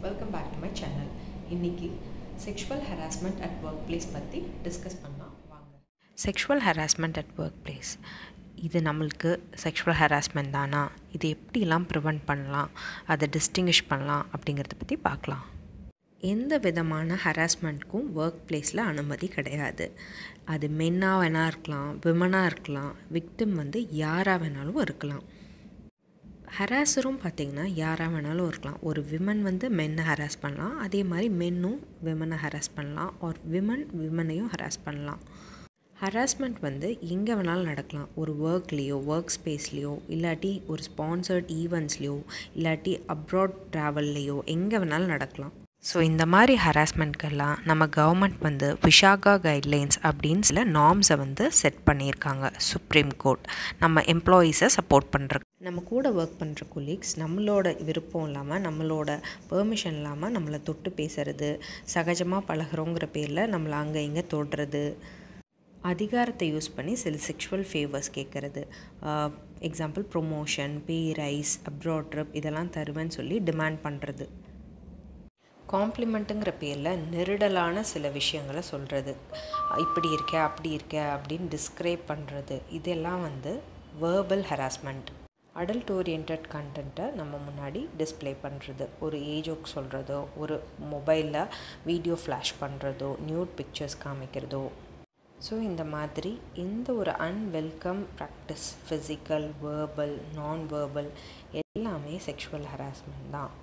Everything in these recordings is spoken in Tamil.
Welcome back to my channel. இன்னைக்கு sexual harassment at workplace பத்தி டிஸ்கஸ் பண்ணலாம் வாங்க. Sexual harassment at workplace. இது நம்மளுக்கு sexual harassment தானா? இது எப்படிலாம் ப்ரிவென்ட் பண்ணலாம், அதை டிஸ்டிங்கிஷ் பண்ணலாம் அப்படிங்கிறத பற்றி பார்க்கலாம். எந்த விதமான ஹராஸ்மெண்ட்க்கும் ஒர்க் பிளேஸில் அனுமதி கிடையாது. அது மென்னாக வேணா இருக்கலாம், விமனாக இருக்கலாம், விக்டிம் யாராக வேணாலும் இருக்கலாம். ஹராஸரும் பார்த்திங்கன்னா யாராக வேணாலும் இருக்கலாம். ஒரு விமன் மென்னை ஹராஸ் பண்ணலாம், அதே மாதிரி மென்னும் விமனை ஹராஸ் பண்ணலாம், ஆர் விமனையும் ஹராஸ் பண்ணலாம். ஹராஸ்மெண்ட் எங்கே வேணாலும் நடக்கலாம். ஒரு ஒர்க்லேயோ, ஒர்க் ஸ்பேஸ்லேயோ, இல்லாட்டி ஒரு ஸ்பான்சர்ட் ஈவெண்ட்ஸ்லேயோ, இல்லாட்டி அப்ராட் ட்ராவல்லையோ எங்கே வேணாலும் நடக்கலாம். ஸோ இந்த மாதிரி ஹராஸ்மெண்ட்கெல்லாம் நம்ம கவர்மெண்ட் விஷாகா கைட்லைன்ஸ் அப்படின்னு சில நார்ம்ஸை செட் பண்ணியிருக்காங்க. சுப்ரீம் கோர்ட் நம்ம எம்ப்ளாயீஸை சப்போர்ட் பண்ணுறக்கு, நம்ம கூட ஒர்க் பண்ணுற கொலீக்ஸ் நம்மளோட விருப்பம் இல்லாமல், நம்மளோட பெர்மிஷன் இல்லாமல் நம்மளை தொட்டு பேசுகிறது, சகஜமாக பழகிறோங்கிற பேரில் நம்மளை அங்கே இங்கே தொடுறது, அதிகாரத்தை யூஸ் பண்ணி சில செக்ஷுவல் ஃபேவர்ஸ் கேட்குறது, example promotion, pay rise, abroad trip இதெல்லாம் தருவேன்னு சொல்லி டிமாண்ட் பண்ணுறது, காம்ப்ளிமெண்ட்டுங்கிற பேரில் நெருடலான சில விஷயங்களை சொல்கிறது, இப்படி இருக்க அப்படி இருக்க அப்படின்னு டிஸ்கிரைப் பண்ணுறது, இதெல்லாம் வேர்பல் ஹராஸ்மெண்ட். அடல்ட் ஓரியன்ட் கண்டென்ட்டை நம்ம முன்னாடி டிஸ்பிளே பண்ணுறது, ஒரு ஏஜோக்கு சொல்கிறதோ, ஒரு மொபைலில் வீடியோ ஃப்ளாஷ் பண்ணுறதோ, நியூட் பிக்சர்ஸ் காமிக்கிறதோ. ஸோ இந்த மாதிரி எந்த ஒரு unwelcome practice, physical, verbal, non verbal எல்லாமே செக்ஷுவல் ஹராஸ்மெண்ட் தான்.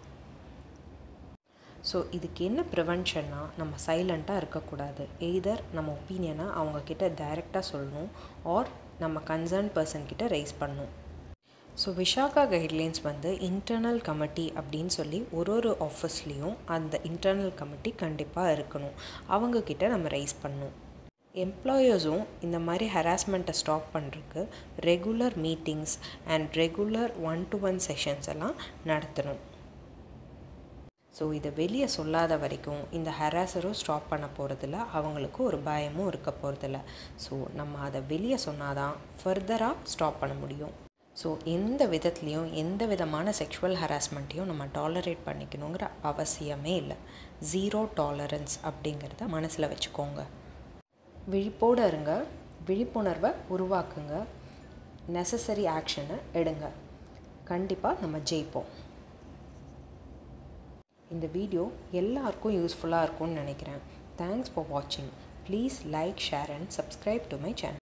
ஸோ இதுக்கு என்ன ப்ரிவென்ஷன்னா, நம்ம சைலண்ட்டாக இருக்கக்கூடாது. எய்தர் நம்ம ஒப்பீனியனை அவங்கக்கிட்ட டைரெக்டாக சொல்லணும், ஆர் நம்ம கன்சர்ன் பர்சன்கிட்ட ரைஸ் பண்ணணும். So Vishaka guidelines internal committee அப்படின்னு சொல்லி ஒரு ஆஃபீஸ்லேயும் அந்த இன்டர்னல் கமிட்டி கண்டிப்பாக இருக்கணும். அவங்கக்கிட்ட நம்ம ரைஸ் பண்ணணும். எம்ப்ளாயர்ஸும் இந்த மாதிரி ஹராஸ்மெண்ட்டை ஸ்டாப் பண்ணுறதுக்கு regular meetings and regular 1-to-1 sessions எல்லாம் நடத்தணும். ஸோ இதை வெளியே சொல்லாத வரைக்கும் இந்த ஹராஸரும் ஸ்டாப் பண்ண போகிறதில்ல, அவங்களுக்கு ஒரு பயமும் இருக்க போகிறதில்ல. ஸோ நம்ம அதை வெளியே சொன்னால் தான் ஃபர்தராக ஸ்டாப் பண்ண முடியும். ஸோ எந்த விதத்துலேயும் எந்த விதமான செக்ஷுவல் ஹராஸ்மெண்ட்டையும் நம்ம டாலரேட் பண்ணிக்கணுங்கிற அவசியமே இல்லை. 0 டாலரன்ஸ் அப்படிங்கிறத மனசில் வச்சுக்கோங்க. விழிப்போடு இருங்க, விழிப்புணர்வை உருவாக்குங்க, நெசசரி ஆக்ஷனை எடுங்க. கண்டிப்பாக நம்ம ஜெயிப்போம். இந்த வீடியோ எல்லாருக்கும் யூஸ்ஃபுல்லாக இருக்கும்னு நினைக்கிறேன். தேங்க்ஸ் ஃபார் வாட்சிங். Please like, share and subscribe to my channel.